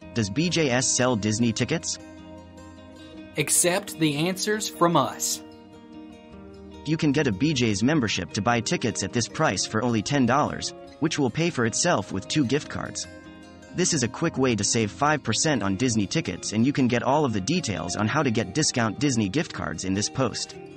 Does BJS sell Disney tickets? Accept the answers from us. You can get a BJ's membership to buy tickets at this price for only $10, which will pay for itself with 2 gift cards. This is a quick way to save 5% on Disney tickets, and you can get all of the details on how to get discount Disney gift cards in this post.